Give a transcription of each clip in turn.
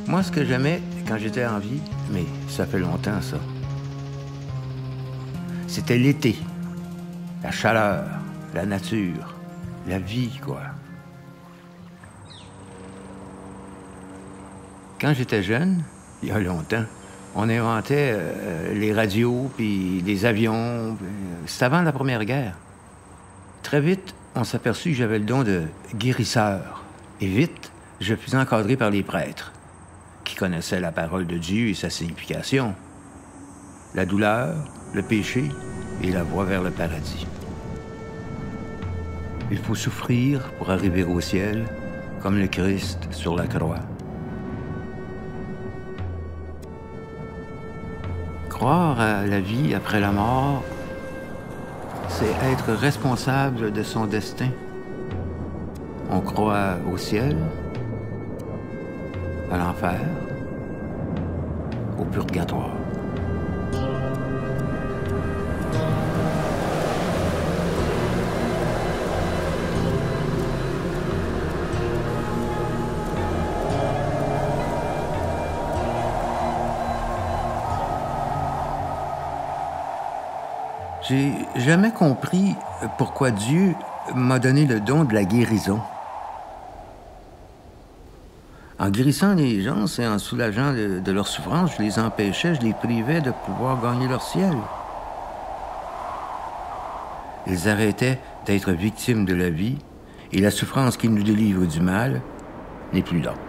Moi, ce que j'aimais quand j'étais en vie, mais ça fait longtemps, ça, c'était l'été. La chaleur, la nature, la vie, quoi. Quand j'étais jeune, il y a longtemps, on inventait les radios, puis les avions. C'était avant la Première Guerre. Très vite, on s'aperçut que j'avais le don de guérisseur. Et vite, je fus encadré par les prêtres, qui connaissaient la parole de Dieu et sa signification. La douleur, le péché et la voie vers le paradis. Il faut souffrir pour arriver au ciel, comme le Christ sur la croix. Croire à la vie après la mort, c'est être responsable de son destin. On croit au ciel, à l'enfer, au purgatoire. J'ai jamais compris pourquoi Dieu m'a donné le don de la guérison. En guérissant les gens, c'est en soulageant de leur souffrance, je les empêchais, je les privais de pouvoir gagner leur ciel. Ils arrêtaient d'être victimes de la vie et la souffrance qui nous délivre du mal n'est plus là.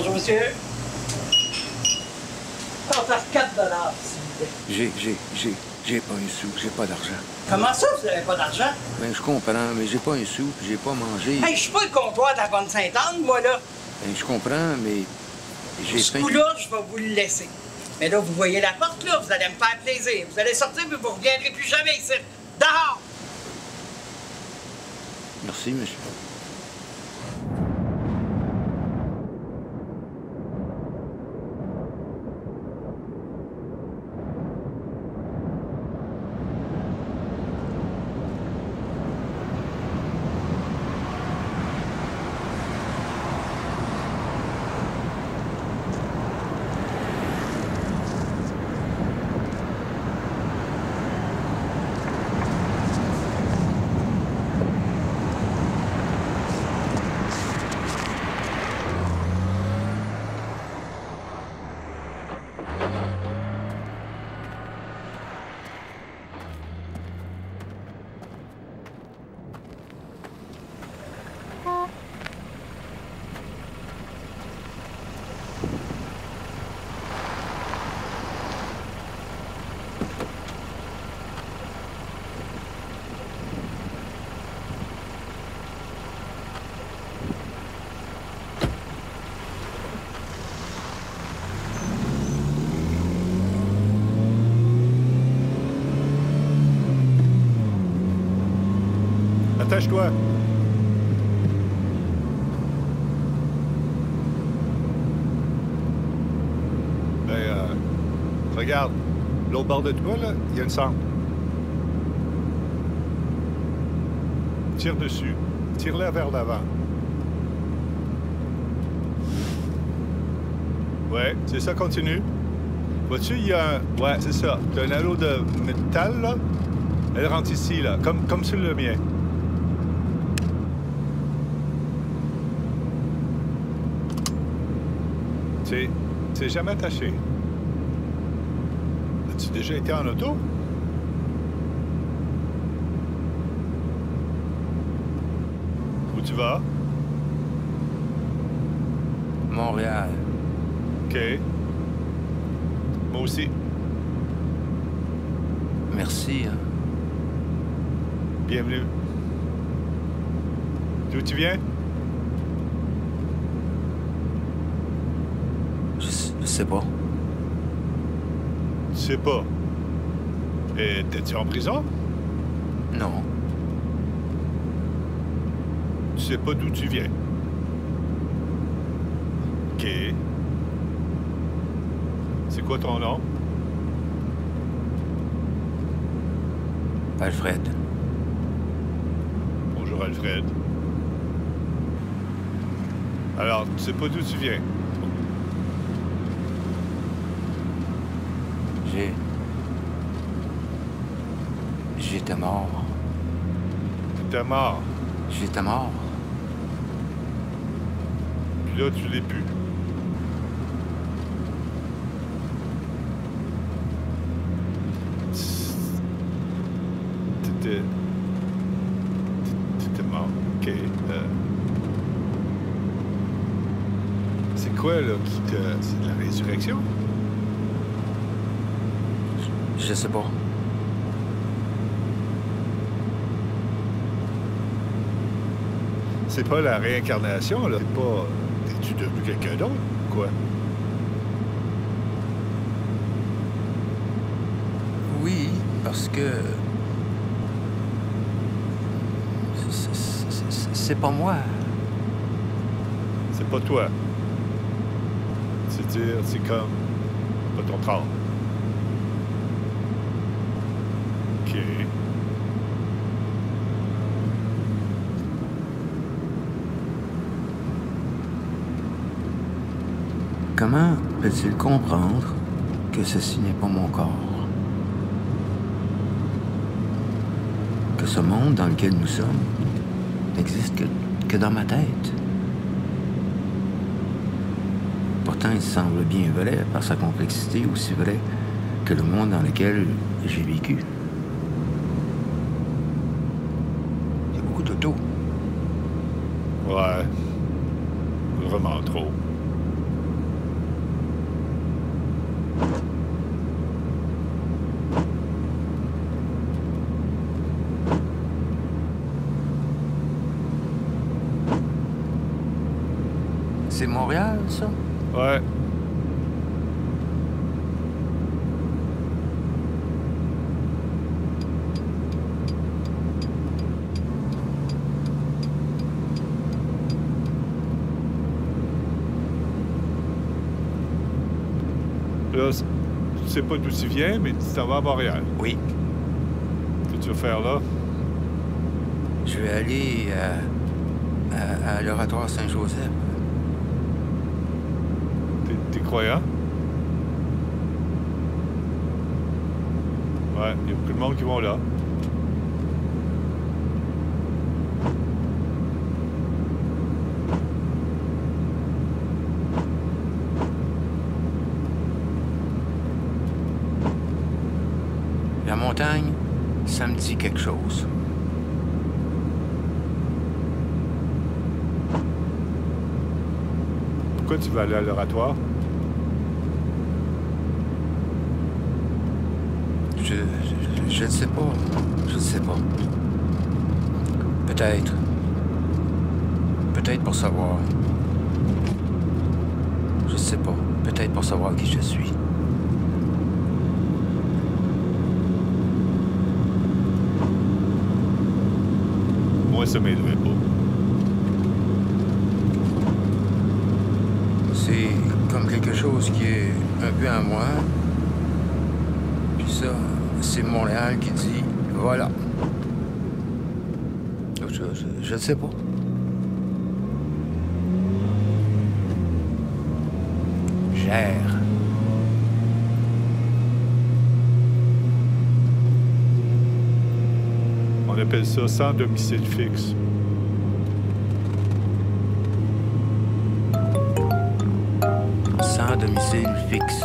Bonjour, monsieur. On va faire 4 s'il vous plaît. J'ai pas un sou, j'ai pas d'argent. Comment ça, vous n'avez pas d'argent? Ben, je comprends, mais j'ai pas un sou, puis j'ai pas mangé. Hey, je suis pas le comptoir de la Bonne Sainte-Anne, moi, là. Ben, je comprends, mais j'ai Ce faim. coup-là, je vais vous le laisser. Mais là, vous voyez la porte, là, vous allez me faire plaisir. Vous allez sortir, puis vous reviendrez plus jamais ici. Dehors! Merci, monsieur. Attache-toi. Ben, regarde. L'autre bord de toi, là, il y a une sangle. Tire dessus. Tire-la vers l'avant. Ouais, c'est ça, continue. Vois-tu, il y a un... Ouais, c'est ça. T'as un anneau de métal, là. Elle rentre ici, là, comme sur le mien. C'est jamais attaché. As-tu déjà été en auto? Où tu vas? Montréal. OK. Moi aussi. Merci, hein. Bienvenue. D'où tu viens? Je sais pas. Tu sais pas. Et t'es-tu en prison? Non. Tu sais pas d'où tu viens. OK. C'est quoi ton nom? Alfred. Bonjour, Alfred. Alors, tu sais pas d'où tu viens? J'étais mort. T'es mort. J'étais mort. Puis là, tu l'es plus. T'étais mort. OK. C'est quoi, là, qui te... C'est de la résurrection? Je sais pas. C'est pas la réincarnation, là. C'est pas... T'es-tu devenu quelqu'un d'autre, quoi? Oui, parce que... C'est pas moi. C'est pas toi. C'est-à-dire, c'est comme... pas ton corps. OK. Comment peut-il comprendre que ceci n'est pas mon corps? Que ce monde dans lequel nous sommes n'existe que dans ma tête? Pourtant, il semble bien vrai, par sa complexité, aussi vrai que le monde dans lequel j'ai vécu. Il y a beaucoup d'autos. Ouais. Vraiment trop. C'est Montréal, ça? Ouais. Là, tu sais pas d'où tu viens, mais tu t'en vas à Montréal. Oui. Qu'est-ce que tu vas faire là? Je vais aller à l'Oratoire Saint-Joseph. T'es croyant? Ouais, il y a beaucoup de monde qui vont là. La montagne, ça me dit quelque chose. Pourquoi tu vas aller à l'Oratoire? Je ne sais pas. Je ne sais pas. Peut-être. Peut-être pour savoir. Je sais pas. Peut-être pour savoir qui je suis. Moi, ça m'aiderait pas. C'est comme quelque chose qui est un peu à moi. Puis ça, c'est Montréal qui dit « Voilà ». Je ne sais pas. Gère. On appelle ça sans domicile fixe. Sans domicile fixe.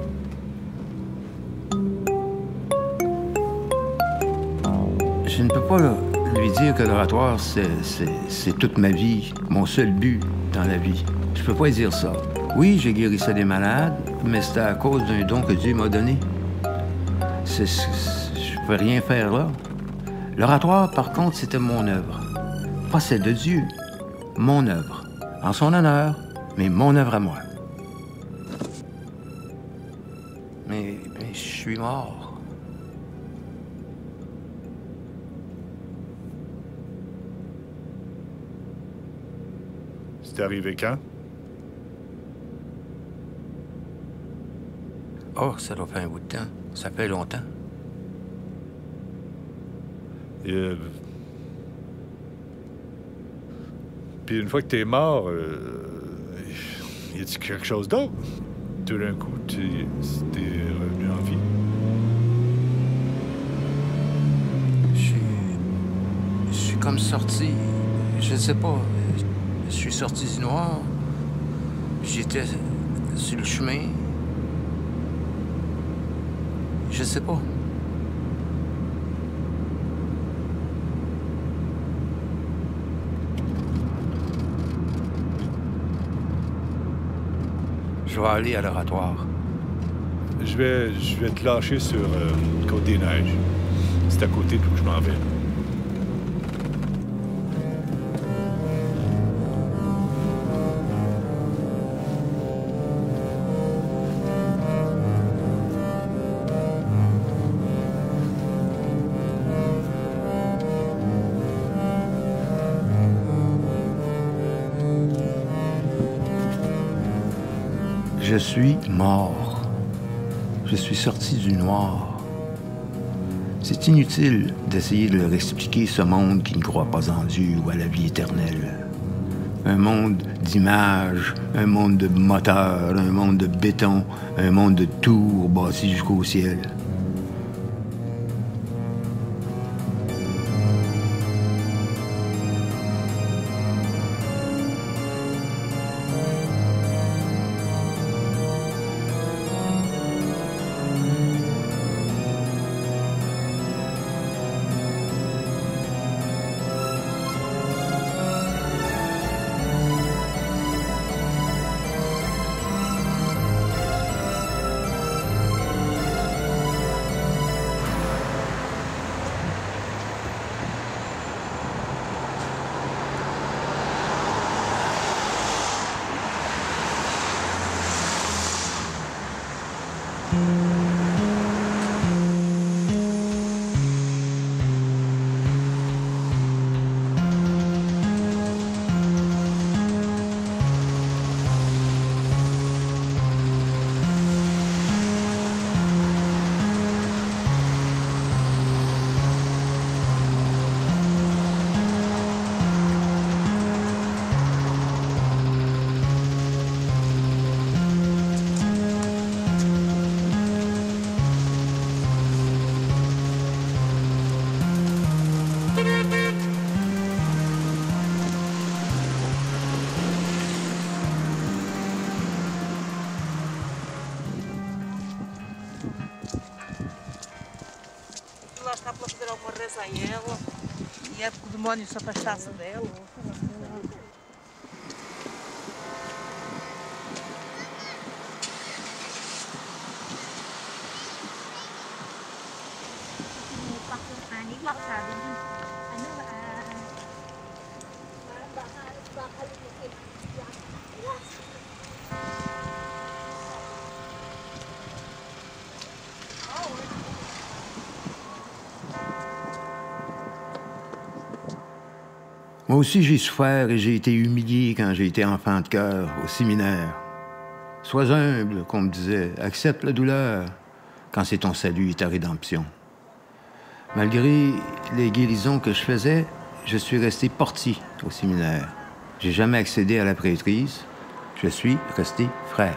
Je ne peux pas lui dire que l'oratoire, c'est toute ma vie, mon seul but dans la vie. Je peux pas lui dire ça. Oui, j'ai guéri ça des malades, mais c'était à cause d'un don que Dieu m'a donné. Je peux rien faire là. L'oratoire, par contre, c'était mon œuvre. Pas celle de Dieu, mon œuvre. En son honneur, mais mon œuvre à moi. Mais je suis mort. C'est arrivé quand? Oh, ça doit faire un bout de temps. Ça fait longtemps. Puis une fois que t'es mort, y a-t-il quelque chose d'autre? Tout d'un coup, t'es revenu en vie. Je suis comme sorti. Je sais pas. Je suis sorti du noir. J'étais sur le chemin. Je sais pas. Je vais aller à l'oratoire. Je vais te lâcher sur Côte-des-Neiges. C'est à côté d'où je m'en vais. Je suis mort. Je suis sorti du noir. C'est inutile d'essayer de leur expliquer ce monde qui ne croit pas en Dieu ou à la vie éternelle. Un monde d'images, un monde de moteurs, un monde de béton, un monde de tours bâtis jusqu'au ciel. Lá está para fazer alguma reza a ela e é porque o demónio se afastasse dela. Moi aussi, j'ai souffert et j'ai été humilié quand j'ai été enfant de cœur au séminaire. Sois humble, qu'on me disait, accepte la douleur quand c'est ton salut et ta rédemption. Malgré les guérisons que je faisais, je suis resté portier au séminaire. J'ai jamais accédé à la prêtrise. Je suis resté frère.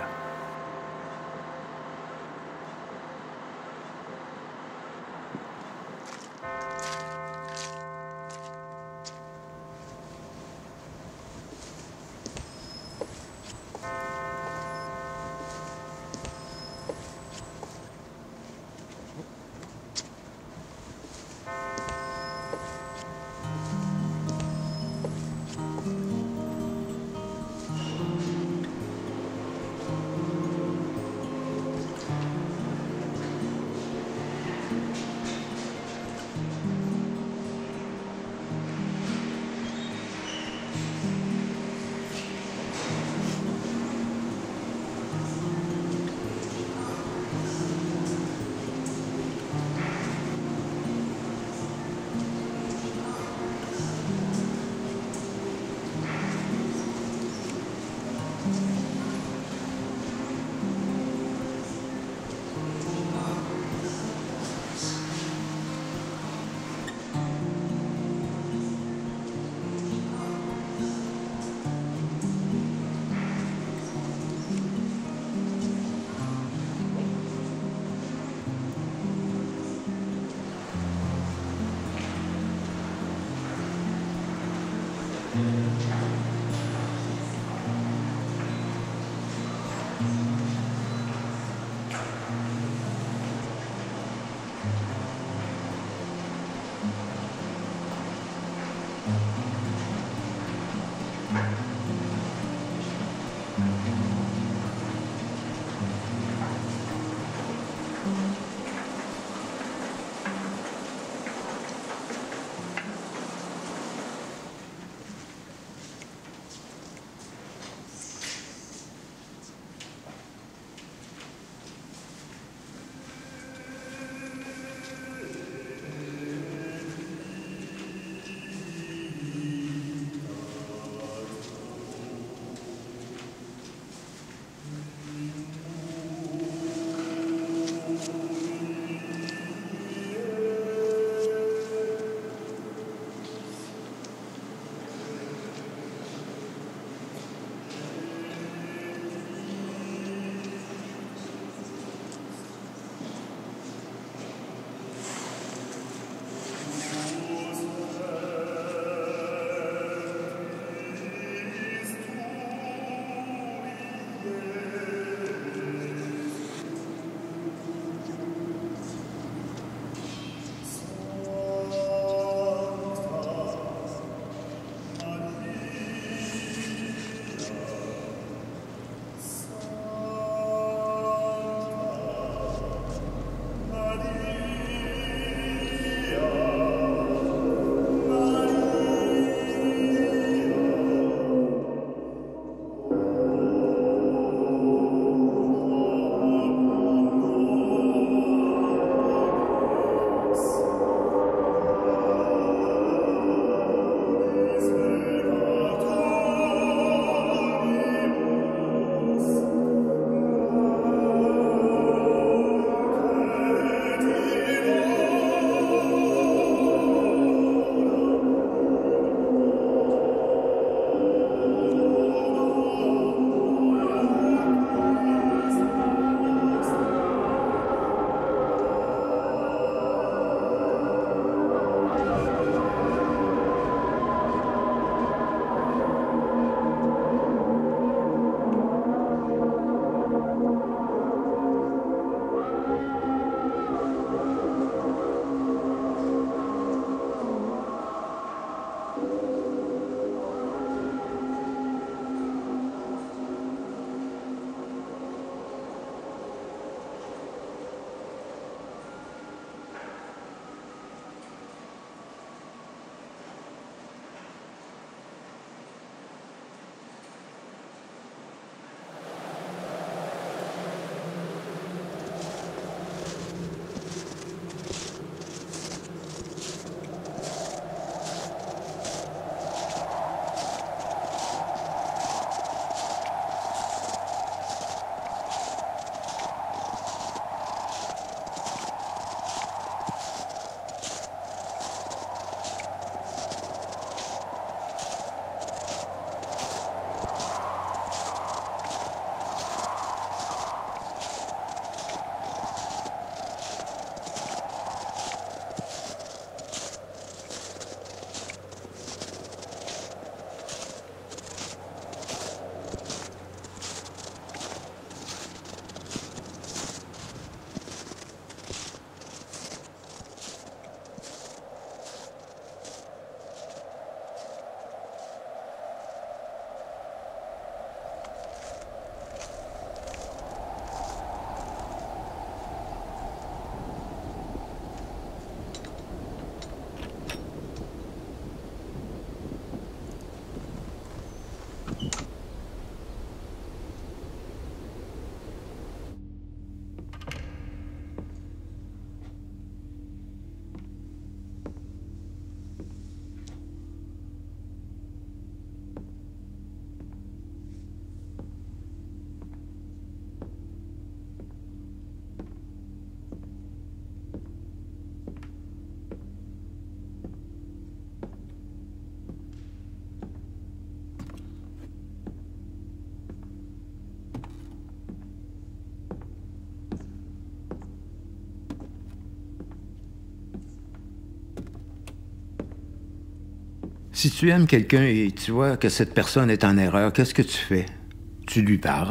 Si tu aimes quelqu'un et tu vois que cette personne est en erreur, qu'est-ce que tu fais? Tu lui parles.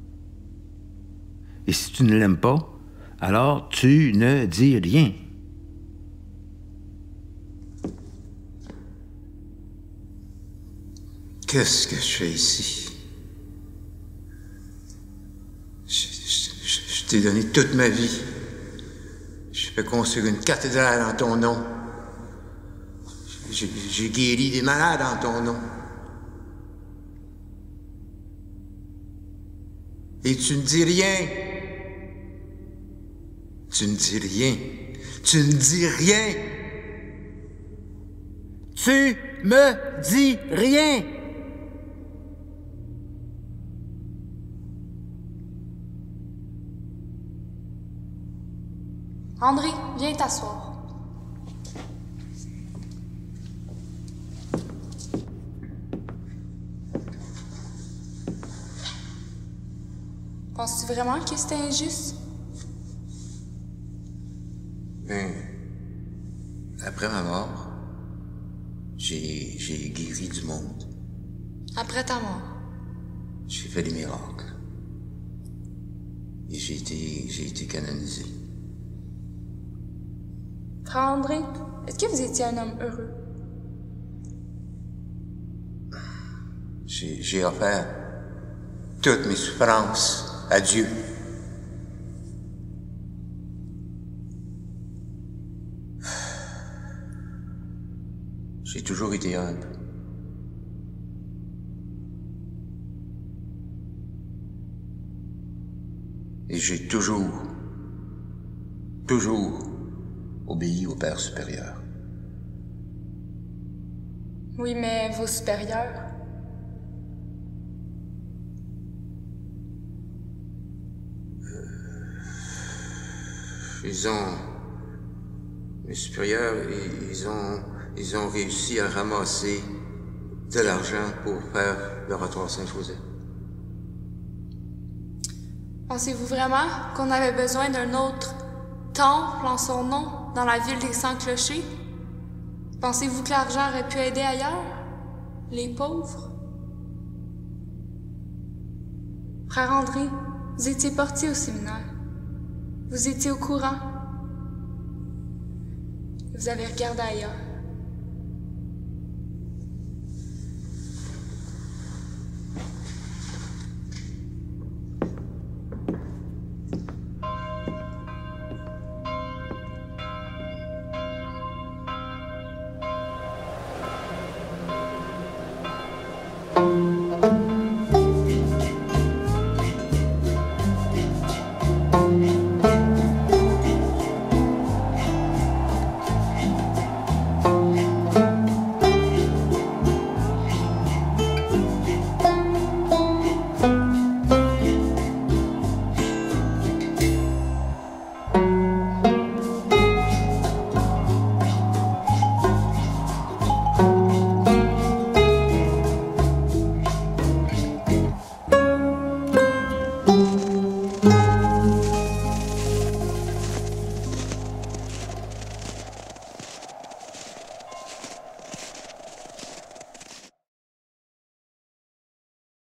Et si tu ne l'aimes pas, alors tu ne dis rien. Qu'est-ce que je fais ici? Je t'ai donné toute ma vie. Je fais construire une cathédrale en ton nom. J'ai guéri des malades en ton nom. Et tu ne dis rien. Tu ne dis rien. Tu ne dis rien. Tu me dis rien. André, viens t'asseoir. Penses-tu vraiment que c'était injuste? Après ma mort, j'ai guéri du monde. Après ta mort? J'ai fait des miracles. Et j'ai été canonisé. Frère André, est-ce que vous étiez un homme heureux? J'ai offert toutes mes souffrances à Dieu. J'ai toujours été humble. Et j'ai toujours obéi au Père supérieur. Oui, mais vos supérieurs? Mes supérieurs, ils ont réussi à ramasser de l'argent pour faire l'oratoire Saint-Joseph. Pensez-vous vraiment qu'on avait besoin d'un autre temple en son nom dans la ville des 100 clochers? Pensez-vous que l'argent aurait pu aider ailleurs? Les pauvres? Frère André, vous étiez porté au séminaire. Vous étiez au courant. Vous avez regardé ailleurs.